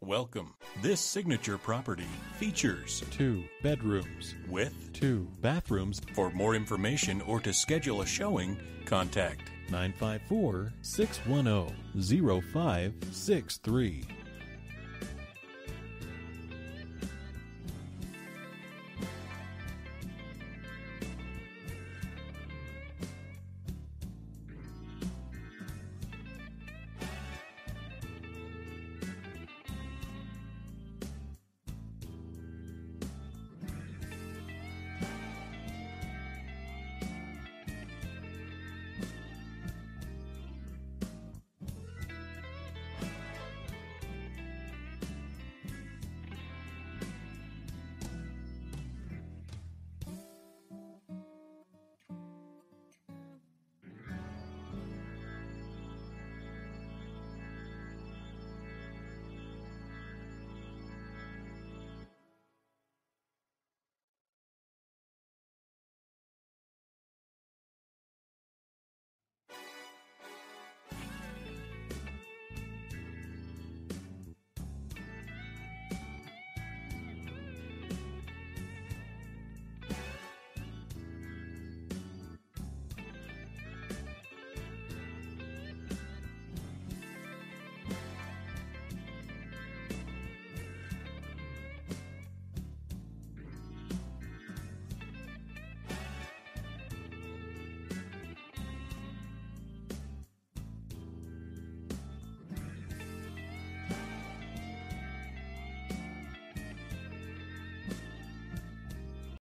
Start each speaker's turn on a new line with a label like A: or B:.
A: Welcome. This signature property features
B: 2 bedrooms
A: with
B: 2 bathrooms.
A: For more information or to schedule a showing, contact
B: 954-610-0563.